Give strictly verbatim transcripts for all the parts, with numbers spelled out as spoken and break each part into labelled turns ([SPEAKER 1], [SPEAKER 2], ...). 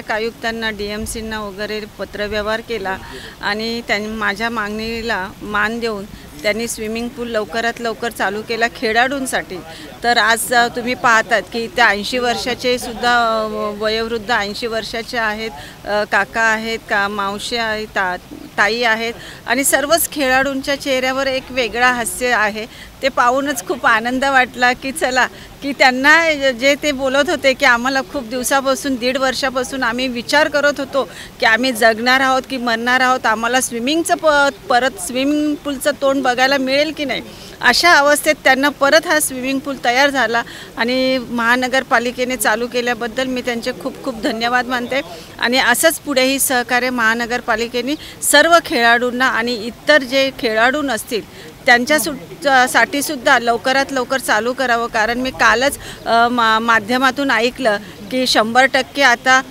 [SPEAKER 1] संचालक आयुक्तांना, D M सींना वगैरे पत्रव्यवहार केला आणि त्यां माझ्या मागणीला मान देऊन त्यांनी स्विमिंग पूल लवकरात लवकर चालू केला खेळाडूंसाठी। तर आज तुम्ही पाहतात की त्या ऐंशी वर्षाचे सुद्धा वयोवृद्ध ऐंशी वर्षाचे आहेत, काका आहेत, का मावशी आहेत, ता ताई आहेत आणि सर्वच खेळाडूंच्या चेहऱ्यावर एक वेगळा हास्य आहे। ते पाहूनच खूप आनंद वाटला की चला की त्यांना जे ते बोलत होते की आम्हाला खूप दिवसापासून दीड वर्षापासून आम्ही विचार करत होतो की आम्ही जगणार आहोत की मरणार आहोत, आम्हाला स्विमिंगचं प परत स्विमिंग पूलचं तोंड बघायला मिळेल की नाही, अशा अवस्थेत त्यांना परत हा स्विमिंग पूल तयार झाला आणि महानगरपालिकेने चालू केल्याबद्दल मी त्यांचे खूप खूप धन्यवाद मानते आणि असंच पुढेही सहकार्य महानगरपालिकेने सर्व खेळाडूंना आणि इतर जे खेळाडू नसतील त्यांच्या साठी सुद्धा लवकरात लवकर चालू करावं। कारण मी कालच मा माध्यमातून ऐकलं की शंभर टक्के आता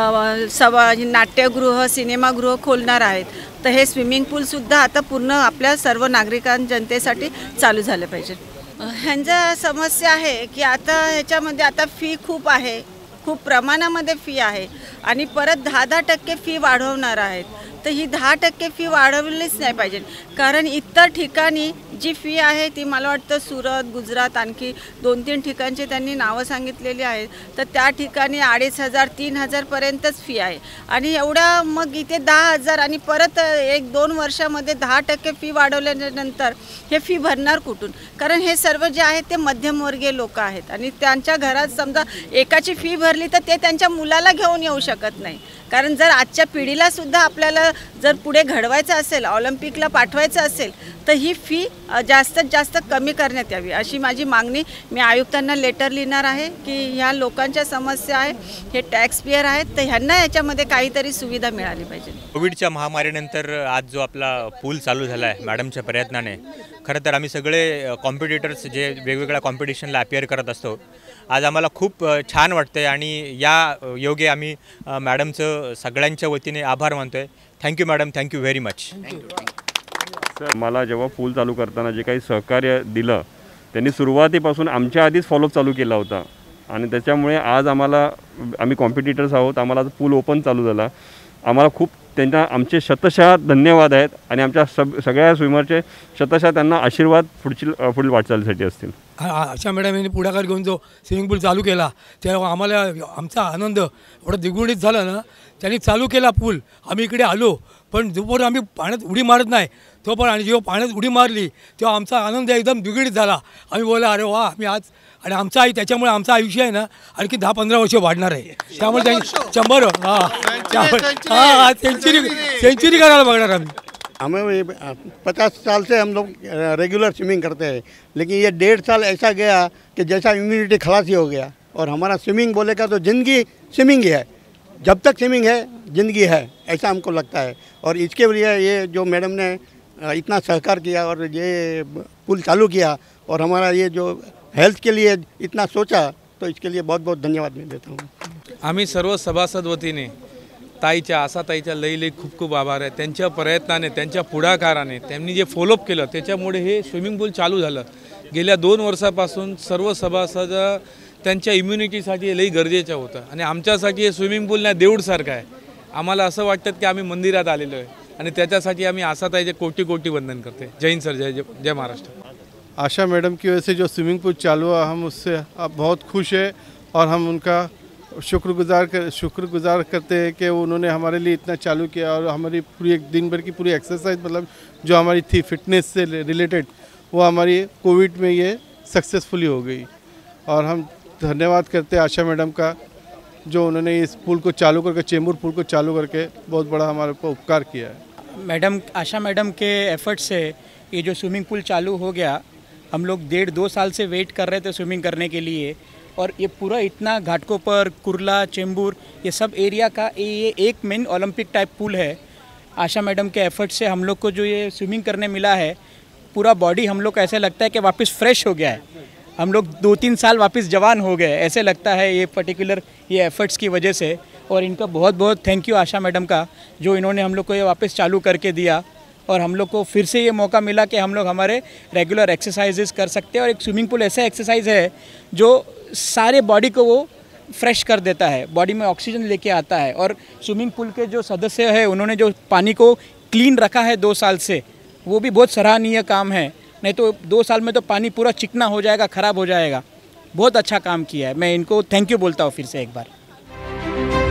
[SPEAKER 1] सभा नाट्यगृह सिनेमागृह खोलणार आहेत, तर हे स्विमिंग पूलसुद्धा आता पूर्ण आपल्या सर्व नागरिकां जनतेसाठी चालू झालं पाहिजे। ह्यांच्या समस्या आहे की आता ह्याच्यामध्ये आता फी खूप आहे, खूप प्रमाणामध्ये फी आहे आणि परत दहा दहा टक्के फी वाढवणार आहेत। तर ही दहा टक्के फी वाढवलीच नाही पाहिजे, कारण इतर ठिकाणी जी फी आहे ती मला वाटतं सुरत, गुजरात आणखी दोन तीन ठिकाणचे त्यांनी नावं सांगितलेली आहेत, तर त्या ठिकाणी अडीच हजार तीन हजारपर्यंतच फी आहे आणि एवढा मग इथे दहा हजार आणि परत एक दोन वर्षामध्ये दहा टक्के फी वाढवल्यानंतर हे फी भरणार कुठून? कारण हे सर्व जे आहेत ते मध्यमवर्गीय लोक आहेत आणि त्यांच्या घरात समजा एकाची फी भरली तर ते त्यांच्या मुलाला घेऊन येऊ शकत नाही। कारण जर आजच्या पिढीला सुद्धा आपल्याला जर पुढे घडवायचं असेल, ऑलिम्पिकला पाठवायचं असेल, तर ही फी जास्तीत जास्त कमी करण्यात यावी अशी माझी मागणी मी आयुक्तांना लेटर लिहिणार आहे की ह्या लोकांच्या समस्या आहे, हे टॅक्स पेयर आहेत, तर ह्यांना याच्यामध्ये काहीतरी सुविधा मिळाली पाहिजे।
[SPEAKER 2] कोविडच्या महामारीनंतर आज जो आपला पूल चालू झाला आहे मॅडमच्या प्रयत्नाने, खरं तर आम्ही सगळे कॉम्पिटिटर्स जे वेगवेगळ्या कॉम्पिटिशनला अपियर करत असतो, आज आम्हाला खूप छान वाटतंय आणि या योगे आम्ही मॅडमचं सगळ्यांच्या वतीने आभार मानतो आहे। Thank you madam, thank you very much.
[SPEAKER 3] Sir, मला जेव्हा पूल चालू करताना जे काही सहकार्य दिलं त्यांनी सुरुवातीपासून आमच्या आधीच फॉलोअप चालू केला होता आणि त्याच्यामुळे आज आम्हाला आम्ही कॉम्पिटिटर्स आहोत, आम्हाला पूल ओपन चालू झाला, आम्हाला खूप त्यांना आमचे शतशः धन्यवाद आहेत आणि आमच्या सब सगळ्या स्विमरचे शतशः त्यांना आशीर्वाद पुढची पुढील वाटचालीसाठी असतील।
[SPEAKER 4] आशा मॅडम यांनी पुढाकार घेऊन जो स्विमिंग पूल चालू केला तेव्हा आम्हाला आमचा आनंद एवढा द्विगुणित झाला ना। त्यांनी चालू केला पूल, आम्ही इकडे आलो, पण जोपर्यंत आम्ही पाण्यात उडी मारत नाही तोपर्यंत आणि जेव्हा पाण्यात उडी मारली तेव्हा आमचा आनंद एकदम द्विगुणित झाला। आम्ही बोला अरे वा, आम्ही आज आणि आमचा आई त्याच्यामुळे आमचं आयुष्य आहे ना आणखी दहा पंधरा वर्ष वाढणार आहे, त्यामुळे त्यांनी शंभर हां हां सेंचुरी सेंचुरी करायला बघणार आम्ही।
[SPEAKER 5] हमें पचास साल से हम लोग रेगुलर स्विमिंग करते हैं, लेकिन ये डेढ़ साल ऐसा गया कि जैसा इम्यूनिटी खलासी हो गया और हमारा स्विमिंग बोलेगा तो ज़िंदगी स्विमिंग ही है, जब तक स्विमिंग है ज़िंदगी है, ऐसा हमको लगता है। और इसके लिए ये जो मैडम ने इतना सहकार किया और ये पुल चालू किया और हमारा ये जो हेल्थ के लिए इतना सोचा, तो इसके लिए बहुत बहुत धन्यवाद मैं देता हूँ।
[SPEAKER 6] आम्ही सर्व सभासद वतीने ताईच्या आसाताईच्या लई लई खूप खूप आभार आहे। त्यांच्या प्रयत्नाने, त्यांच्या पुढाकाराने, त्यांनी जे फॉलोअप केलं त्याच्यामुळे हे स्विमिंग पूल चालू झालं। गेल्या दोन वर्षापासून सर्व सभासद त्यांच्या इम्युनिटीसाठी लई गरजेचं होतं आणि आमच्यासाठी हे स्विमिंग पूल ना देऊळसारखं आहे। आम्हाला असं वाटतं की आम्ही मंदिरात आलेलो आहे आणि त्याच्यासाठी आम्ही आसाताईचे कोटी कोटी वंदन करते। जय हिंद सर, जय जय महाराष्ट्र।
[SPEAKER 7] आशा मैडम की वजह से जो स्विमिंग पूल चालू हुआ, हम उससे अब बहुत खुश हैं और हम उनका शुक्रगुजार कर शुक्रगुजार करते हैं कि उन्होंने हमारे लिए इतना चालू किया और हमारी पूरी एक दिन भर की पूरी एक्सरसाइज मतलब जो हमारी थी फिटनेस से रिलेटेड, वो हमारी कोविड में ये सक्सेसफुली हो गई। और हम धन्यवाद करते हैं आशा मैडम का, जो उन्होंने इस पुल को चालू करके, चेंबूर पुल को चालू करके बहुत बड़ा हमारे ऊपर उपकार किया है।
[SPEAKER 8] मैडम आशा मैडम के एफर्ट से ये जो स्विमिंग पूल चालू हो गया, हम लोग डेढ़ दो साल से वेट कर रहे थे स्विमिंग करने के लिए और ये पूरा इतना घाटकों पर कुर्ला, चेंबूर, ये सब एरिया का ये एक मेन ओलंपिक टाइप पूल है। आशा मैडम के एफर्ट से हम लोग को जो ये स्विमिंग करने मिला है, पूरा बॉडी हम लोग को ऐसे लगता है कि वापस फ्रेश हो गया है, हम लोग दो तीन साल वापस जवान हो गए ऐसे लगता है ये पर्टिकुलर ये एफर्ट्स की वजह से। और इनका बहुत बहुत थैंक यू आशा मैडम का, जो इन्होंने हम लोग को ये वापस चालू करके दिया और हम लोग को फिर से ये मौका मिला कि हम लोग हमारे रेगुलर एक्सरसाइजेस कर सकते हैं। और एक स्विमिंग पूल ऐसा एक्सरसाइज है जो सारे बॉडी को वो फ्रेश कर देता है, बॉडी में ऑक्सीजन लेके आता है। और स्विमिंग पूल के जो सदस्य हैं उन्होंने जो पानी को क्लीन रखा है दो साल से, वो भी बहुत सराहनीय काम है। नहीं तो दो साल में तो पानी पूरा चिकना हो जाएगा, ख़राब हो जाएगा। बहुत अच्छा काम किया है, मैं इनको थैंक यू बोलता हूँ फिर से एक बार।